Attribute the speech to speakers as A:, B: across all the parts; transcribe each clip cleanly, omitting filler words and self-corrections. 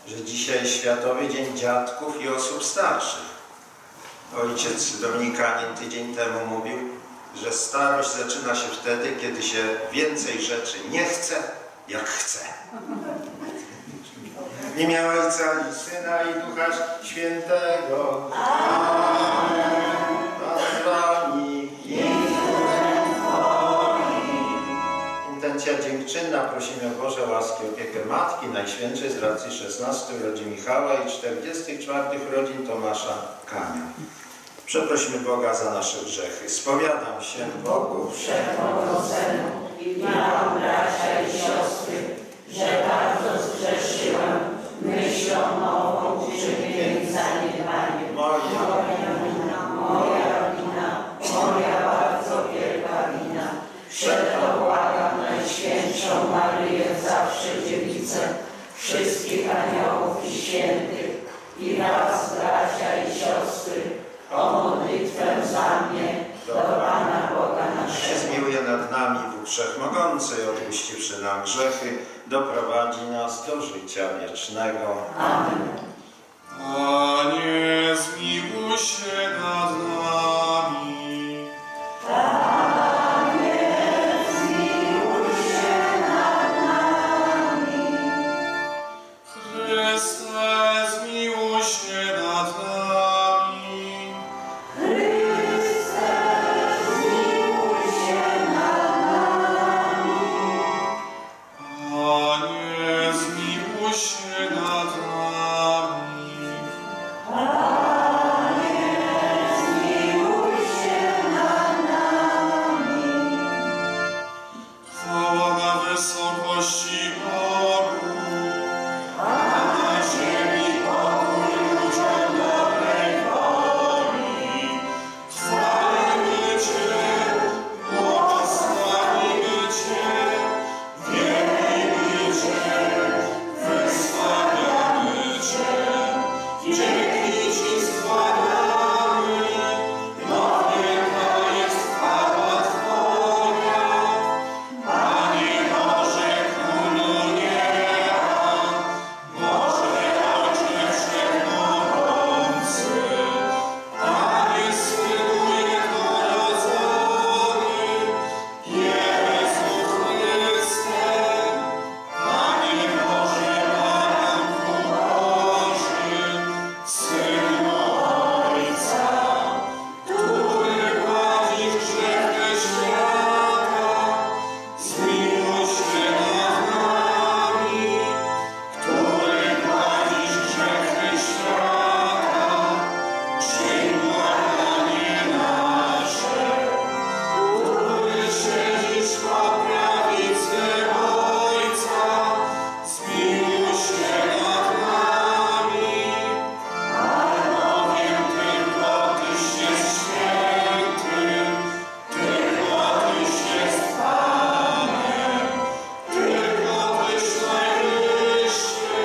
A: że dzisiaj Światowy Dzień Dziadków i Osób Starszych. Ojciec Dominikanin tydzień temu mówił, że starość zaczyna się wtedy, kiedy się więcej rzeczy nie chce, jak chce. W imię Ojca i Syna i Ducha Świętego. Amen. Intencja dziękczynna. Prosimy o Boże łaski, opiekę Matki Najświętszej z racji 16 urodzin Michała i 44 urodzin Tomasza Kania. Przeprosimy Boga za nasze grzechy. Spowiadam się Bogu
B: Wszechmogącemu i wam, bracia i siostry, że bardzo zgrzeszyłam myślą, mową, uczynkiem i zaniedbaniem. Moja rodzina, moja bardzo wielka wina. Przeto błagam Najświętszą Maryję, zawsze Dziewicę, wszystkich aniołów i świętych i was, bracia i siostry, o modlitwę za mnie do Pana Boga naszego.
A: Zmiłuje nad nami Bóg Wszechmogący, odpuściwszy nam grzechy, doprowadzi nas do życia wiecznego.
B: Amen.
C: Panie, zmiłuj się nad nami.
B: Panie, zmiłuj się nad nami.
C: Chryste, zmiłuj się nad nami.
B: Chryste, zmiłuj się nad nami.
C: Panie, zmiłuj się nad nami.
B: Panie, zmiłuj się nad nami.
C: Chwała na wysokości Bogu, a na ziemi pokój ludziom dobrej woli. Chwalimy Cię, błogosławimy Cię, wielbimy Cię, wysławiamy Cię, dzięki Ci składamy, bo wielka jest chwała Twoja. Panie Boże, Królu nieba, Boże Ojcze Wszechmogący, Panie Synu Jednorodzony, Jezu Chryste, Panie Boże, Baranku Boży, Synu Ojca, który gładzisz grzechy świata, zmiłuj się nad nami, który gładzisz grzechy świata, przyjm błaganie nasze, który siedzisz po prawicy Ojca, zmiłuj się nad nami, albowiem tylko Tyś jest święty, tylko Tyś jest Panem, tylko Tyś najwyższy,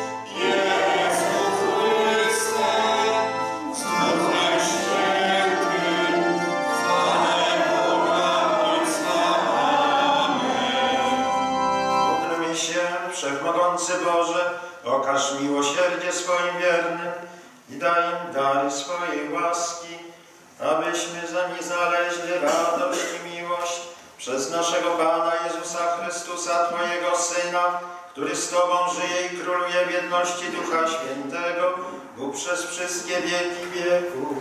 C: Jezu Chryste, z Duchem Świętym, chwale Boga Ojca. Amen.
A: Módlmy się, Wszechmogący Boże, okaż miłosierdzie swoim wiernym i daj im dary swojej łaski, abyśmy za nie znaleźli radość i miłość przez naszego Pana Jezusa Chrystusa, Twojego Syna, który z Tobą żyje i króluje w jedności Ducha Świętego, Bóg przez wszystkie wieki wieków.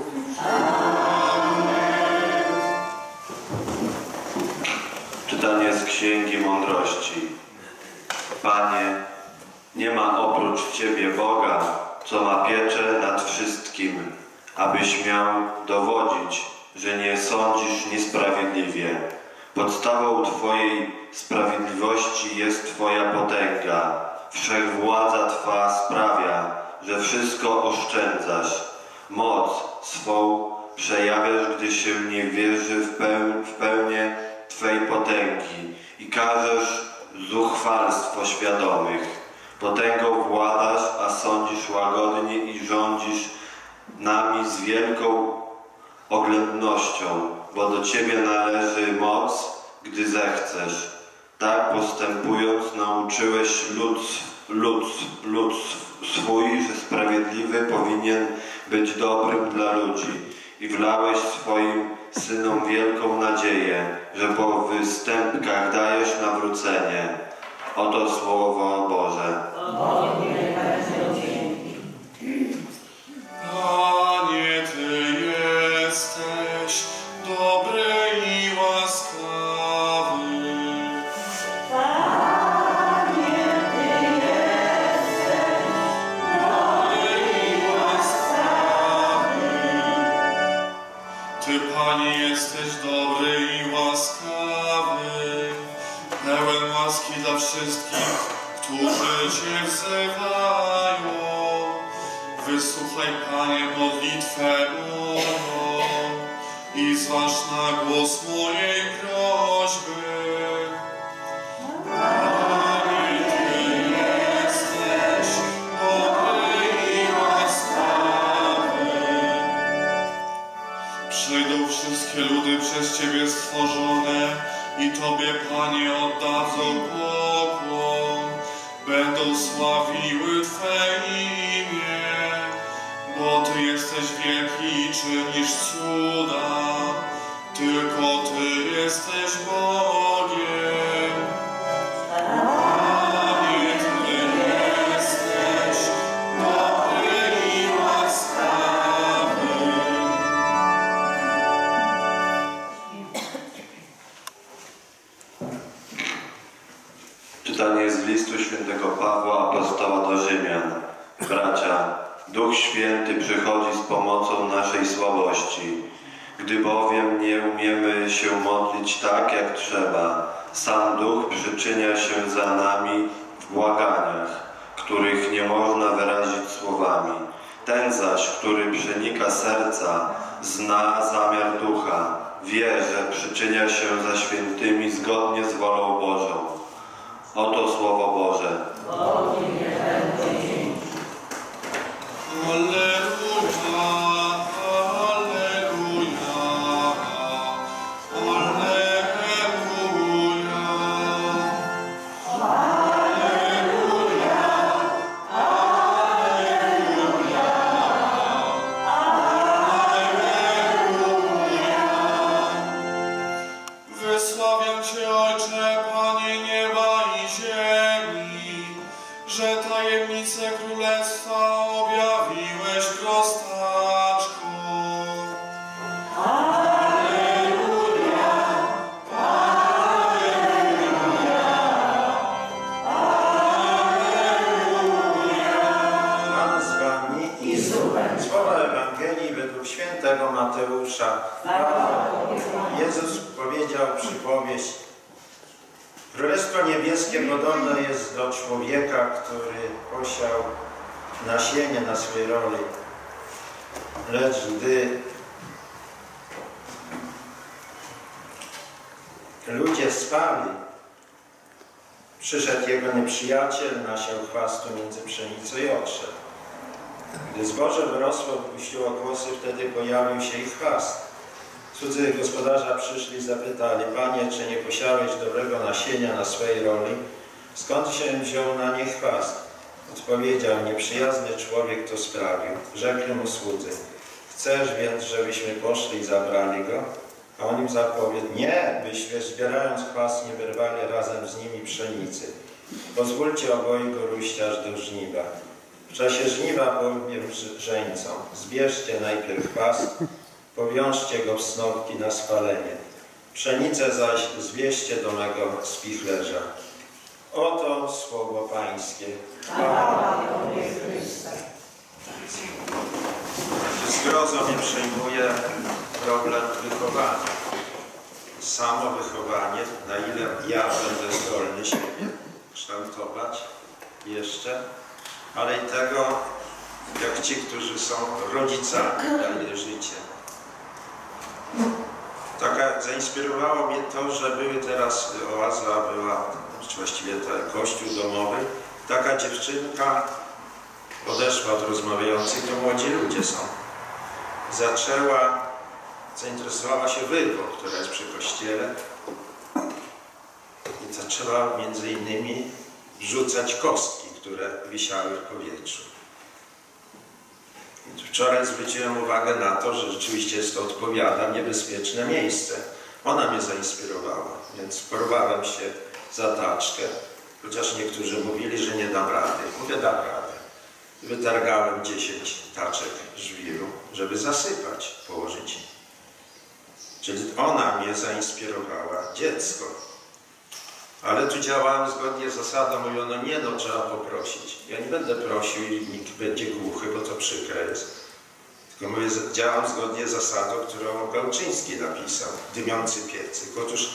D: Czytanie z Księgi Mądrości. Panie, nie ma oprócz Ciebie Boga, co ma pieczę nad wszystkim, abyś miał dowodzić, że nie sądzisz niesprawiedliwie. Podstawą Twojej sprawiedliwości jest Twoja potęga. Wszechwładza Twa sprawia, że wszystko oszczędzasz. Moc swą przejawiasz, gdy się nie wierzy w pełnię Twej potęgi i karzesz zuchwalstwo świadomych. Potęgą władasz, a sądzisz łagodnie i rządzisz nami z wielką oględnością, bo do Ciebie należy moc, gdy zechcesz. Tak postępując nauczyłeś ludstw swój, że sprawiedliwy powinien być dobrym dla ludzi i wlałeś swoim synom wielką nadzieję, że po występkach dajesz nawrócenie. Oto Słowo Boże.
C: Panie, Ty jesteś dobry i łaskawy.
B: Panie, Ty jesteś dobry i łaskawy.
C: Ty, Panie, jesteś dobry i łaskawy, pełen łaski dla wszystkich, którzy Cię wzywają. Wysłuchaj, Panie, modlitwę moją i zważ na głos mojej prośby. Panie, Ty jesteś dobry i łaskawy. Przejdą wszystkie ludy przez Ciebie stworzone i Tobie, Panie, oddadzą pokłon. Będą sławiły Twe imię, bo Ty jesteś wielki i czynisz cuda. Tylko Ty jesteś Bogiem. Panie, Ty jesteś dobry i łaskawy.
D: Czytanie z listu świętego Pawła, apostoła do Rzymian. Bracia, Duch Święty przychodzi z pomocą naszej słabości. Gdy bowiem nie umiemy się modlić tak, jak trzeba, sam Duch przyczynia się za nami w błaganiach, których nie można wyrazić słowami. Ten zaś, który przenika serca, zna zamiar Ducha, wie, że przyczynia się za świętymi zgodnie z wolą Bożą. Oto Słowo Boże.
B: Bogu niech będą dzięki.
C: Alleluja, alleluja, Wysławiam Cię, Ojcze, Panie nieba i ziemi, że tajemnice Królestwa objawiłeś prostaczkom.
A: Pan z Wami
B: I z duchem.
A: Słowa Ewangelii według świętego Mateusza. Jezus powiedział przypowieść: Królestwo Niebieskie podobne jest do człowieka, który posiał nasienie na swej roli. Lecz gdy ludzie spali, przyszedł jego nieprzyjaciel, nasiał chwastu między pszenicą i odszedł. Gdy zboże wyrosło, puściło kłosy, wtedy pojawił się ich chwast. Cudzy gospodarza przyszli i zapytali: Panie, czy nie posiałeś dobrego nasienia na swej roli? Skąd się wziął na nie chwast? Odpowiedział: nieprzyjazny człowiek to sprawił. Rzekli mu słudzy: chcesz więc, żebyśmy poszli i zabrali go? A on im zapowiedział: nie, byśmy zbierając chwast nie wyrwali razem z nimi pszenicy. Pozwólcie obojgu rójść aż do żniwa. W czasie żniwa powiem żeńcom: zbierzcie najpierw chwast, powiążcie go w snopki na spalenie. Pszenicę zaś zwieźcie do mego spichlerza. Oto słowo Pańskie.
B: Chwała Tobie, Chryste.
A: Zgrozą mnie przejmuje problem wychowania. Samo wychowanie, na ile ja będę zdolny siebie kształtować jeszcze, ale i tego, jak ci, którzy są rodzicami, daje życie. Zainspirowało mnie to, że były teraz, oaza była, czy właściwie kościół domowy, taka dziewczynka podeszła od rozmawiających, to młodzi ludzie są. Zainteresowała się wyrwą, która jest przy kościele, i zaczęła między innymi rzucać kostki, które wisiały w powietrzu. Wczoraj zwróciłem uwagę na to, że rzeczywiście jest to, odpowiada, niebezpieczne miejsce. Ona mnie zainspirowała, więc porwałem się za taczkę, chociaż niektórzy mówili, że nie dam rady. Mówię, dam radę. Wytargałem 10 taczek żwiru, żeby zasypać, położyć. Czyli ona mnie zainspirowała, dziecko. Ale tu działałem zgodnie z zasadą, mówiono, nie, no trzeba poprosić. Ja nie będę prosił i nikt będzie głuchy, bo to przykre jest. Tylko mówię, działam zgodnie z zasadą, którą Gałczyński napisał, dymiący piecyk. Otóż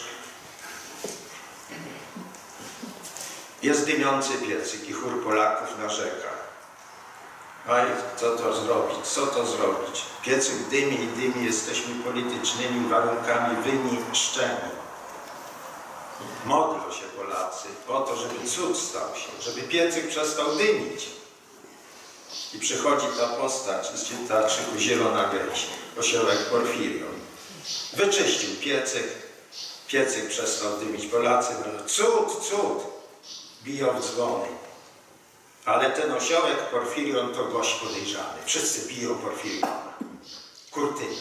A: jest dymiący piecyk i chór Polaków narzeka. Aj, co to zrobić, co to zrobić? Piecyk dymi, jesteśmy politycznymi warunkami wyniszczeni. Modlą się Polacy o to, żeby cud stał się, żeby piecyk przestał dymić. I przychodzi ta postać z czytaczyku Zielona Gęś, osiołek Porfirion. Wyczyścił piecyk przestał dymić. Polacy mówią, cud, biją w dzwony. Ale ten osiołek Porfirion to gość podejrzany. Wszyscy biją Porfiriona. Kurtyna.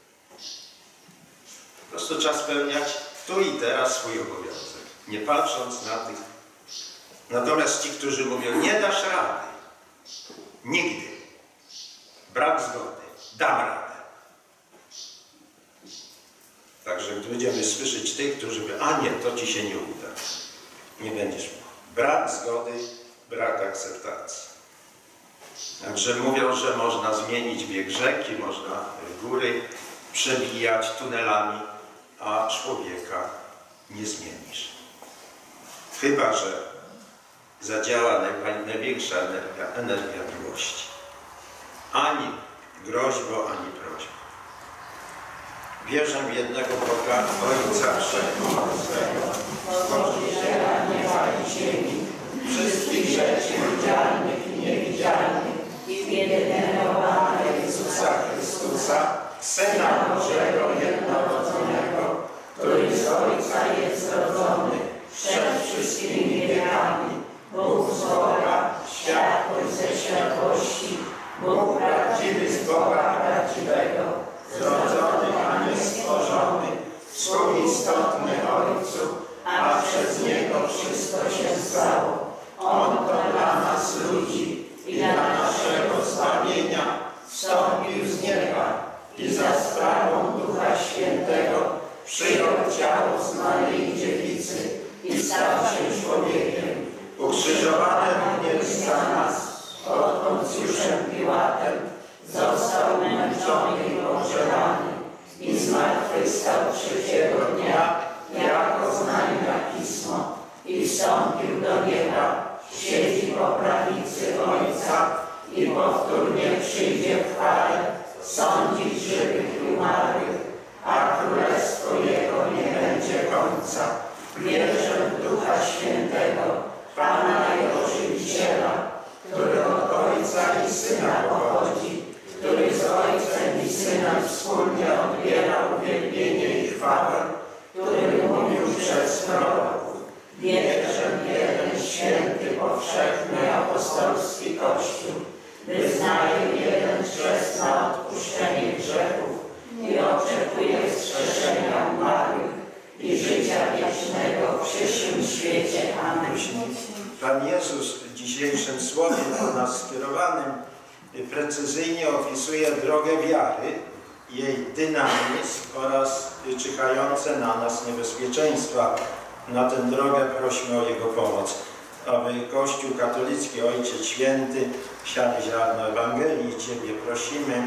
A: Po prostu trzeba spełniać tu i teraz swój obowiązek, nie patrząc na tych. Natomiast ci, którzy mówią, nie dasz rady, nigdy, brak zgody, dam radę. Także gdy będziemy słyszeć tych, którzy mówią, a nie, to ci się nie uda, nie będziesz mógł. Brak zgody, brak akceptacji. Także mówią, że można zmienić bieg rzeki, można góry przebijać tunelami, a człowieka nie zmienisz. Chyba że zadziała największa energia miłości. Ani groźbo, ani prośba. Wierzę w jednego Boga, Ojca Wszechmogącego,
B: Stworzyciela nieba i ziemi, wszystkich rzeczy widzialnych i niewidzialnych, i w jedynego Pana Jezusa Chrystusa, Syna Bożego jednorodzonego, który z Ojca jest rodzony przed wszystkimi wiekami, Bóg z Boga, światłość ze światłości, Bóg prawdziwy z Boga prawdziwego, zrodzony, a nie stworzony, współistotny Ojcu, a przez Niego wszystko się stało. On to dla nas ludzi i dla naszego zbawienia wstąpił z nieba i za sprawą Ducha Świętego przyjął ciało z Maryi Dziewicy i stał się człowiekiem. Ukrzyżowany jest za nas pod Poncjuszem Piłatem, został męczony i pogrzebany i zmartwychwstał trzeciego dnia jako znamienia Pismo i wstąpił do nieba, siedzi po prawicy Ojca i powtórnie przyjdzie w chwale sądzić żywych i umarłych, a królestwo Jego nie będzie końca. Wierzę w Ducha Świętego, Pana i Żywiciela, który od Ojca i Syna pochodzi, który z Ojcem i Synem wspólnie odbierał uwielbienie i chwałę, który mówił przez proroków. Wierzę w jeden święty, powszechny, apostolski Kościół. Wyznaję jeden chrzest na odpuszczenie grzechów i oczekuję wskrzeszenia umarłych i życia wiecznego w przyszłym świecie. Amen.
A: Pan Jezus w dzisiejszym słowie do nas skierowanym precyzyjnie opisuje drogę wiary, jej dynamizm oraz czyhające na nas niebezpieczeństwa. Na tę drogę prośmy o Jego pomoc, aby Kościół katolicki, Ojciec Święty, siali ziarno Ewangelii, Ciebie prosimy,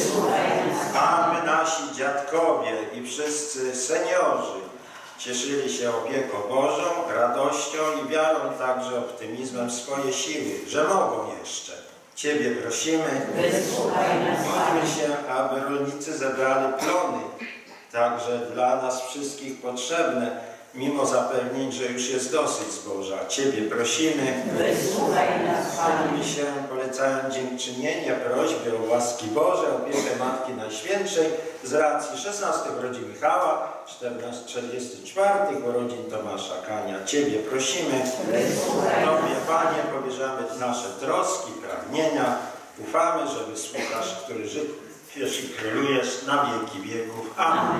A: aby nasi dziadkowie i wszyscy seniorzy cieszyli się opieką Bożą, radością i wiarą, także optymizmem w swoje siły, że mogą jeszcze. Ciebie prosimy, módlmy się, aby rolnicy zebrali plony, także dla nas wszystkich potrzebne, mimo zapewnień, że już jest dosyć zboża. Ciebie prosimy.
B: Wysłuchaj nas, Panie.
A: Się polecają dziękczynienia, prośby o łaski Boże, opiekę Matki Najświętszej z racji 16 urodzin Michała, 44 urodzin Tomasza Kania. Ciebie prosimy. Tobie, Panie, powierzamy nasze troski, pragnienia. Ufamy, że wysłuchasz, który żyjesz i królujesz na wieki wieków. Amen.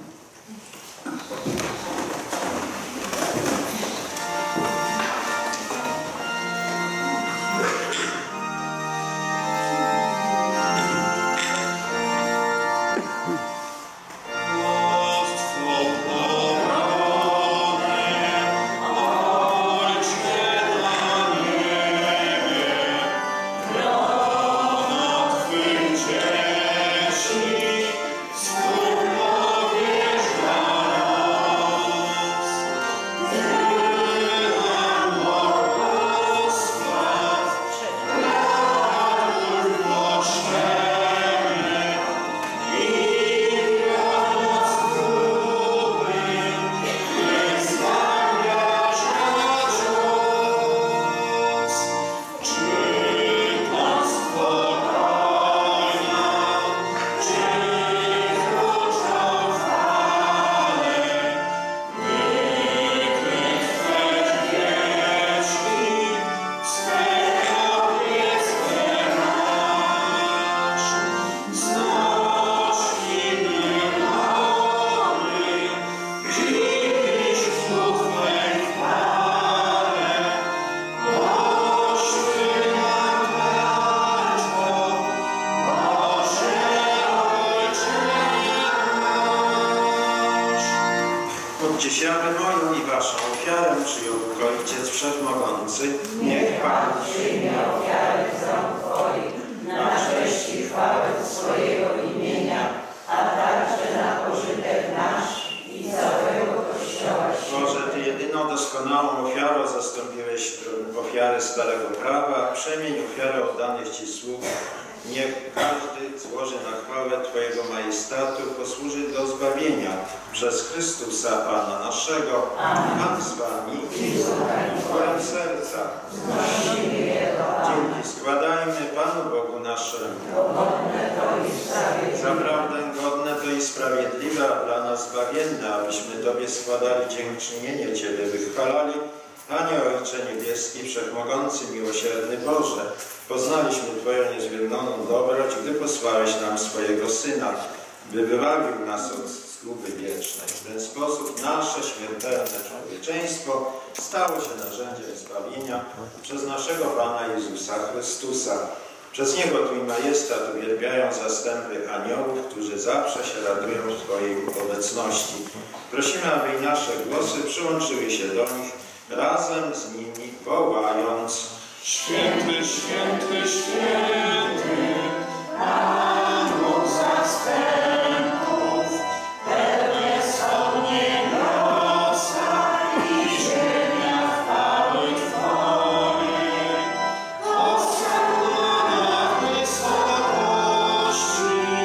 A: Podciesiamy moją i waszą ofiarę przyjął Bóg Ojciec Wszechmogący. Niech Pan
B: przyjmie ofiarę z rąk Twoich na cześć i chwałę swojego imienia, a także na pożytek nasz i całego Kościoła Świętego.
A: Boże, Ty jedyną doskonałą ofiarą zastąpiłeś ofiarę starego prawa. Przemień ofiarę oddanych Ci sług. Niech każdy złoży na chwałę Twojego majestatu, posłuży do zbawienia przez Chrystusa Pana naszego. Pan z Wami i chwałę serca. Dzięki składajmy Panu Bogu naszemu. Zaprawdę godne to i sprawiedliwe, a dla nas zbawienne, abyśmy Tobie składali dziękczynienie, Ciebie wychwalali. Panie Ojcze Niebieski, Wszechmogący, Miłosierny Boże, poznaliśmy Twoją niezmienioną dobroć, gdy posłałeś nam swojego Syna, by wybawił nas od zguby wiecznej. W ten sposób nasze śmiertelne człowieczeństwo stało się narzędziem zbawienia przez naszego Pana Jezusa Chrystusa. Przez Niego Twój majestat uwielbiają zastępy aniołów, którzy zawsze się radują w Twojej obecności. Prosimy, aby i nasze głosy przyłączyły się do nich, razem z nimi wołając:
C: Święty, święty, święty, Pan Bóg zastępów, pełne są niebiosa i ziemia chwały Twojej. Hosanna na wysokości,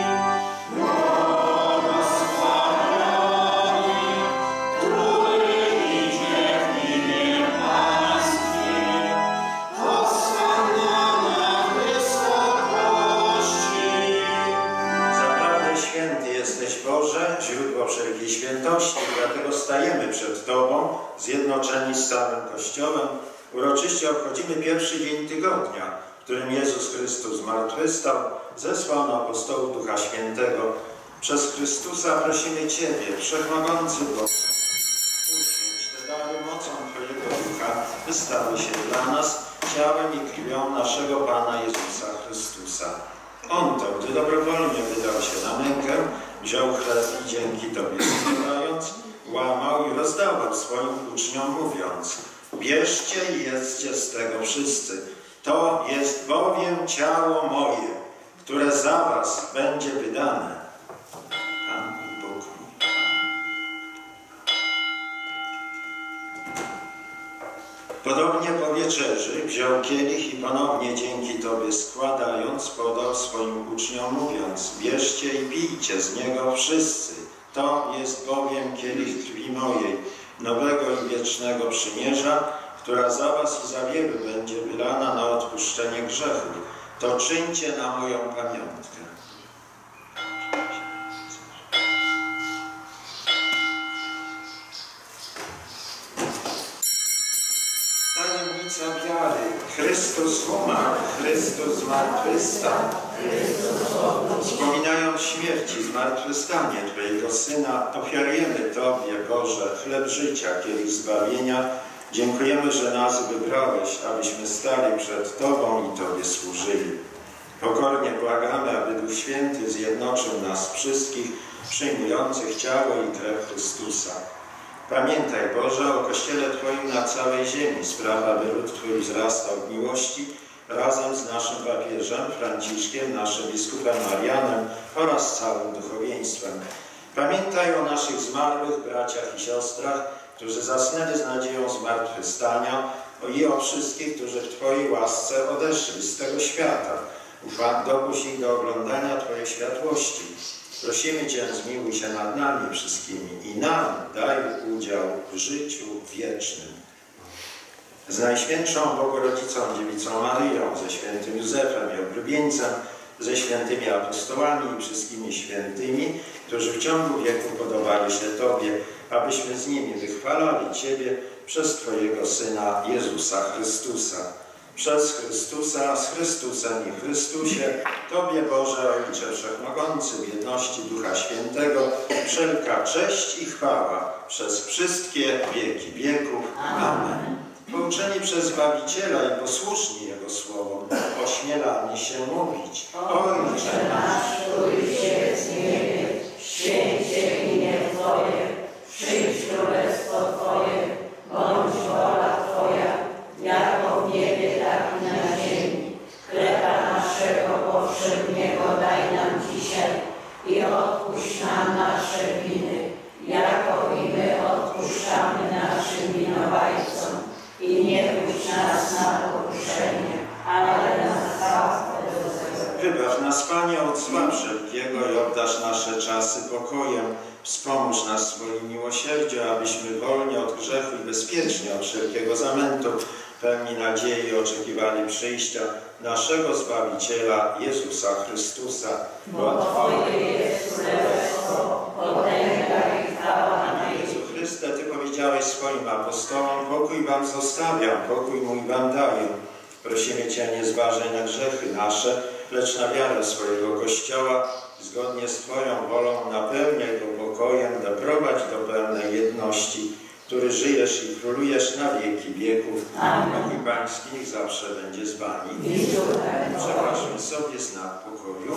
C: błogosławiony, który idzie w imię Pańskie. Hosanna na wysokości.
A: Zaprawdę święty jesteś, Boże, źródło wszelkiej świętości, dlatego stajemy przed Tobą, zjednoczeni z całym Kościołem. Uroczyście obchodzimy pierwszy dzień tygodnia, w którym Jezus Chrystus zmartwychwstał, zesłano apostołów Ducha Świętego. Przez Chrystusa prosimy Ciebie, Wszechmogący Boże, uświęć te dary mocą Twojego Ducha, by stały się dla nas ciałem i krwią naszego Pana Jezusa Chrystusa. On to, gdy dobrowolnie wydał się na mękę, wziął chleb i dzięki Tobie składając, łamał i rozdawał swoim uczniom, mówiąc: bierzcie i jedzcie z tego wszyscy. To jest bowiem ciało moje, które za was będzie wydane. Pan i Bóg mój. Podobnie po wieczerzy wziął kielich i ponownie dzięki Tobie składając, podał swoim uczniom, mówiąc: bierzcie i pijcie z niego wszyscy. To jest bowiem kielich krwi mojej, nowego i wiecznego przymierza, która za was i za wielu będzie wylana na odpuszczenie grzechów. To czyńcie na moją pamiątkę. Tajemnica wiary. Chrystus umarł, Chrystus zmartwychwstał. Wspominając śmierć i zmartwychwstanie Twojego Syna, ofiarujemy Tobie, Boże, chleb życia, kielich zbawienia. Dziękujemy, że nas wybrałeś, abyśmy stali przed Tobą i Tobie służyli. Pokornie błagamy, aby Duch Święty zjednoczył nas wszystkich, przyjmujących ciało i krew Chrystusa. Pamiętaj, Boże, o Kościele Twoim na całej ziemi, spraw, aby lud Twój wzrastał w miłości, razem z naszym papieżem Franciszkiem, naszym biskupem Marianem oraz całym duchowieństwem. Pamiętaj o naszych zmarłych braciach i siostrach, którzy zasnęli z nadzieją zmartwychwstania, i o wszystkich, którzy w Twojej łasce odeszli z tego świata. Dopuść ich do oglądania Twojej światłości. Prosimy Cię, zmiłuj się nad nami wszystkimi i nam daj udział w życiu wiecznym. Z Najświętszą Bogorodzicą Dziewicą Maryją, ze świętym Józefem i oblubieńcem, ze świętymi apostołami i wszystkimi świętymi, którzy w ciągu wieku podobali się Tobie, abyśmy z nimi wychwalali Ciebie przez Twojego Syna Jezusa Chrystusa. Przez Chrystusa, z Chrystusem i Chrystusie, Tobie, Boże Ojcze Wszechmogący, w jedności Ducha Świętego, wszelka cześć i chwała przez wszystkie wieki wieków. Amen. Pouczeni przez Zbawiciela i posłuszni Jego słowom, ośmielani się mówić: Ojcze nasz,
B: któryś jest w niebie, święć się imię Twoje, przyjdź królestwo Twoje, bądź wola Twoja, jako w niebie, tak i na ziemi. Chleba naszego powszedniego daj nam dzisiaj i odpuść nam nasze winy, jako i my odpuszczamy naszym winowajcom. I nie puść nas na pokuszenie, ale nas zbaw od złego.
A: Wybaw nas, Panie, od zła wszelkiego i obdarz nasze czasy pokojem. Wspomóż nas swoim miłosierdziem, abyśmy wolni od grzechu i bezpiecznie od wszelkiego zamętu, pełni nadziei oczekiwali przyjścia naszego Zbawiciela Jezusa Chrystusa.
B: Bo Twoje jest królestwo, potęga i chwała na
A: Jezu Chryste, Ty powiedziałeś swoim apostołom: pokój Wam zostawiam, pokój mój Wam daję. Prosimy Cię, nie zważaj na grzechy nasze, lecz na wiarę swojego Kościoła, zgodnie z Twoją wolą napełniaj go pokojem, doprowadź do pełnej jedności, który żyjesz i królujesz na wieki wieków. Pokój Pański niech zawsze będzie z Wami. Przepraszam sobie znak pokoju.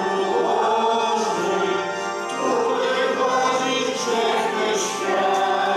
B: świata.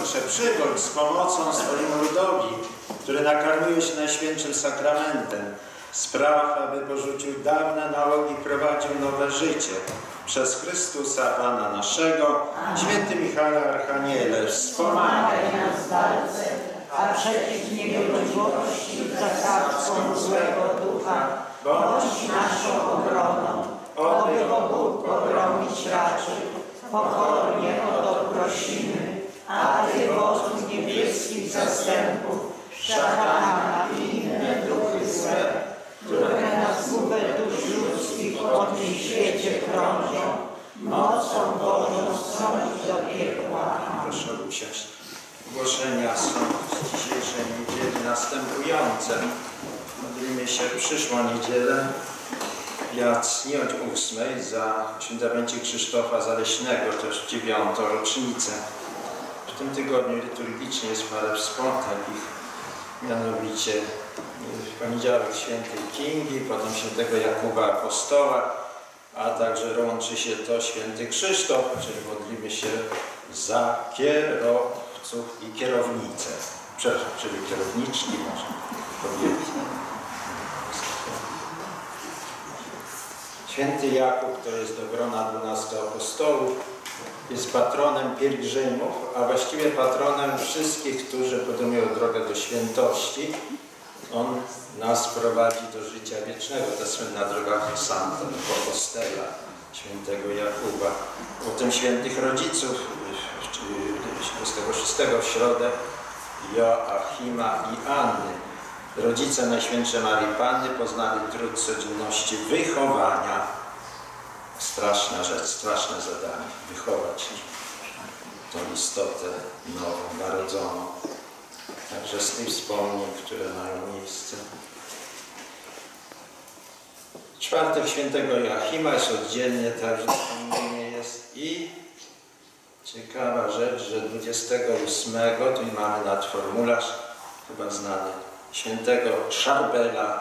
A: Boże, przybądź z pomocą swojemu ludowi, który nakarmiłeś się Najświętszym Sakramentem. Spraw, aby porzucił dawne nałogi i prowadził nowe życie. Przez Chrystusa Pana naszego, święty Michale Archaniele,
B: Wspomagaj nas w walce, a przeciw niegodziwości zasadzką złego ducha bądź naszą obroną. Oby Bóg pogromić raczy, pokornie o to prosimy, a Ty wozów niebieskich zastępów, szatana i inne duchy złe, które na zgubę dusz ludzkich po tym świecie krążą, mocą Bożą strącić do piekła.
A: Proszę usiąść. Ogłoszenia są z dzisiejszej niedzieli następujące. Modlimy się w przyszłą niedzielę, jacnie od 8 za księdza Krzysztofa Zaleśnego, też w 9. rocznicę. W tym tygodniu liturgicznie jest parę spotkań ich, mianowicie w poniedziałek świętej Kingi, potem świętego Jakuba Apostoła, a także łączy się to święty Krzysztof, czyli modlimy się za kierowców i kierownice. Przepraszam, czyli kierowniczki, może kobiety. Święty Jakub to jest do grona 12 apostołów, jest patronem pielgrzymów, a właściwie patronem wszystkich, którzy podejmują drogę do świętości. On nas prowadzi do życia wiecznego, ta słynna droga Santa Compostela, świętego Jakuba. Potem świętych rodziców, 26 w środę, Joachima i Anny. Rodzice Najświętszej Marii Panny poznali trud codzienności wychowania. Straszna rzecz, straszne zadanie. Wychować tą istotę nową, narodzoną. Także z tych wspomnień, które mają miejsce. Czwartek świętego Joachima jest oddzielnie, także wspomnienie jest. I ciekawa rzecz, że 28, tu mamy nadformularz, chyba znany, świętego Charbela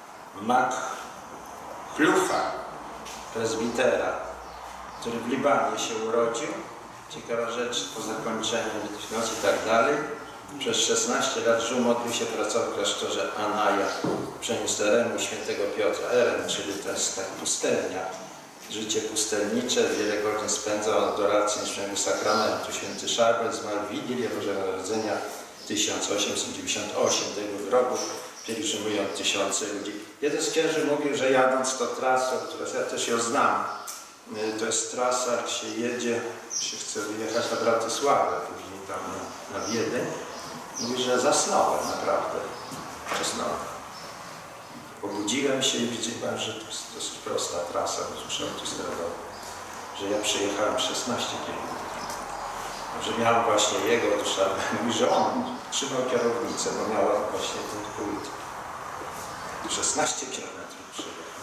A: Makhlufa, prezbitera, który w Libanie się urodził. Ciekawa rzecz, po zakończeniu nocy i tak dalej. Przez 16 lat żył, modlił się, pracował w klasztorze Anaja, przeniósł terenu świętego Piotra Eren, czyli to jest tak pustelnia. Życie pustelnicze, wiele godzin spędzał na adoracji Świętego Sakramentu. Święty Charbel zmarł w Wigilię Bożego Narodzenia 1898 do jego grobu, pielgrzymują tysiące ludzi. Jeden z księży mówił, że jadąc tą trasą, którą ja też ją znam, to jest trasa, jak się jedzie, się chce wyjechać na Bratysławę, później tam na Wiedeń. Mówi, że zasnąłem naprawdę. Zasnąłem. Obudziłem się i widziałem, że to jest dosyć prosta trasa, wzdłuż autostradowa, że ja przejechałem 16 km. Że miałem właśnie jego, mówi, że on trzymał kierownicę, bo miała właśnie ten pult. 16 km przejechał.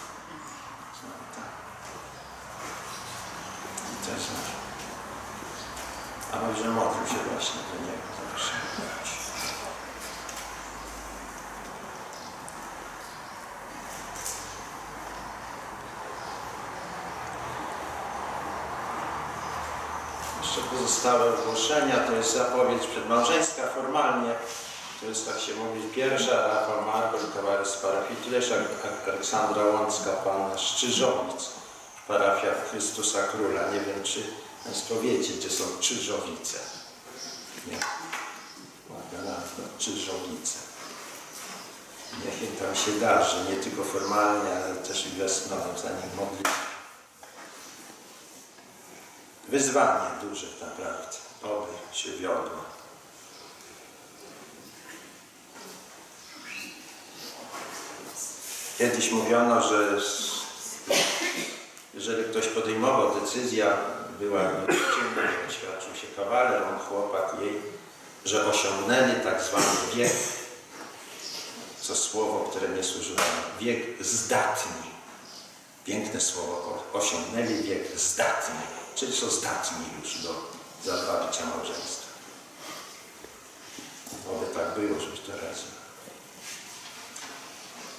A: I to jest nasz. A mówi, że modlił się właśnie do niego. Jeszcze pozostałe ogłoszenia, to jest zapowiedź przedmałżeńska formalnie. To jest, tak się mówi, pierwsza Rafał Margol, kawaler z parafii Tylesza, Aleksandra Łącka, panna Szczyżowic, parafia Chrystusa Króla. Nie wiem, czy Państwo wiecie, gdzie są Czyżowice. Nie. Ładna nazwa, Czyżowice. Niech im tam się darzy, nie tylko formalnie, ale też i wiosną, za nich modlić. Wyzwanie duże naprawdę, oby się wiodło. Kiedyś mówiono, że jeżeli ktoś podejmował decyzję, była nieprzyjemna, oświadczył się kawaler, on chłopak jej, że osiągnęli tak zwany wiek, co słowo, które nie służyło, wiek zdatni. Piękne słowo, osiągnęli wiek zdatny, czyli są zdatni już do zawarcia małżeństwa. Oby tak było, żeby to razem.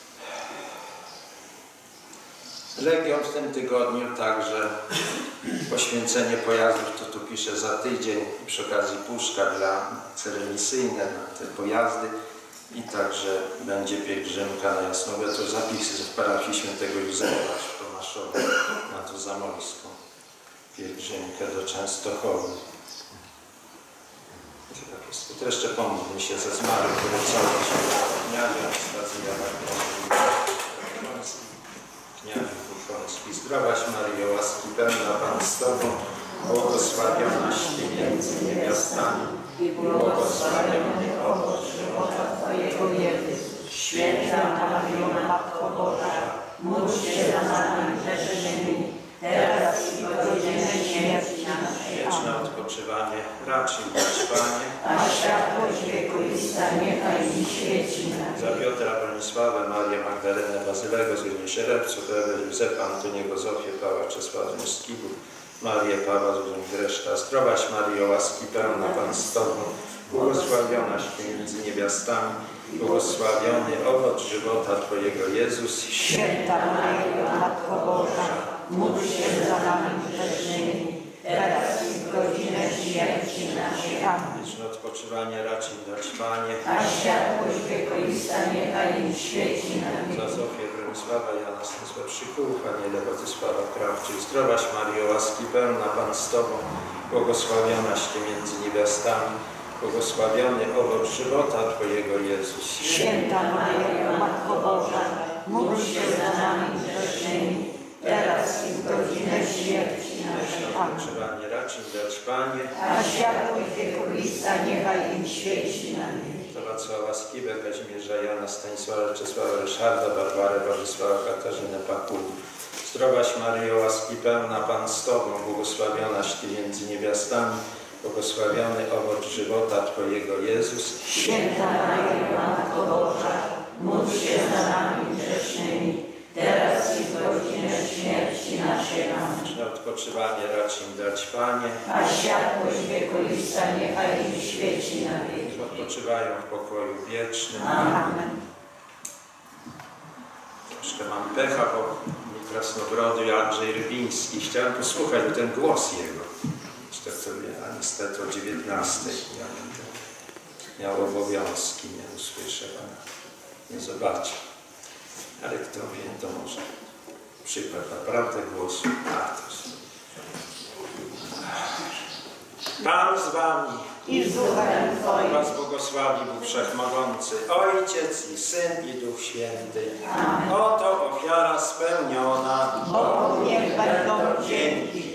A: Legion w tym tygodniu także poświęcenie pojazdów, to tu piszę za tydzień, przy okazji puszka dla celemisyjne na te pojazdy i także będzie pielgrzymka na Jasnogórę, to zapisy w parafii świętego Józefa w Tomaszowie na to zamojską pielgrzymkę do Częstochowy. To jeszcze pomódlmy się ze zmarłym, które całe się kniazia Stacjana Kniaziu Bukoński. Zdrowaś Maryjo, łaski pełna, Pan z Tobą, błogosławionaś Ty między niewiastami
B: i błogosławiony owoc żywota Twojego Jezus. Święta Maryjo, Matko Boża, módl się za nami grzesznymi, teraz i w godzinę śmierci naszej.
A: Wieczne odpoczywanie raczył dać Panie,
B: A światłość wiekuista niechaj mi świeci na
A: za Piotra, Bronisławę, Marię Magdalenę, Bazylego, z Sierepców, Ewę, Józefa, Antoniego, Zofię, Pawła, Czesława, Skibu, Marię, Pawła, z Greszta. Zdrowaś Maryjo, łaski pełna, Pan z Tobą, błogosławionaś Ty między niewiastami, błogosławiony owoc żywota Twojego, Jezus.
B: Święta Maryjo, Matko Boża, módl się za nami grzesznymi, teraz i w godzinę śmierci naszej. Amen.
A: Wieczne odpoczywanie raczył dać Panie,
B: A światłość wiekuista niechaj im świeci na
A: za
B: wieki.
A: Zofię, Bronisława, Jana, Stanisława Przykułka, Niele, Władysława Krawczyk. Zdrowaś Maryjo, łaski pełna, Pan z Tobą, błogosławionaś Ty między niewiastami, błogosławiony owoc żywota Twojego, Jezus.
B: Święta Maryjo, Matko Boża, módl się za nami grzesznymi, teraz i w godzinę śmierci naszej. Amen.
A: Odpoczywanie raczył dać Panie,
B: A światłość wiekuista niechaj im świeci na wieki.
A: za Wacława Skibę, Kazimierza, Jana, Stanisława, Czesława, Ryszarda, Barbarę, Władysława, Katarzynę, Pakuli. Zdrowaś Maryjo, łaski pełna, Pan z Tobą, błogosławionaś Ty między niewiastami, błogosławiony owoc żywota Twojego, Jezus.
B: Święta Maryjo, Matko Boża, módl się za nami grzesznymi, teraz i w godzinę śmierci naszej. Amen.
A: Wieczne odpoczywanie raczył dać Panie,
B: A światłość wiekuista niechaj im świeci na wieki.
A: niech odpoczywają w pokoju wiecznym.
B: Amen.
A: Troszkę mam pecha, bo mi Krasnobrody Andrzej Rybiński. Chciałem posłuchać ten głos jego. A niestety o 19 ja będę miał obowiązki, nie usłyszę Pana, nie zobaczę. Ale kto wie, to może przykład naprawdę głosu. Pan z Wami
B: I z duchem Twoim.
A: Was błogosławi Bóg Wszechmogący, Ojciec i Syn i Duch Święty.
B: Amen.
A: Oto ofiara spełniona.
B: Bogu niech będą dzięki.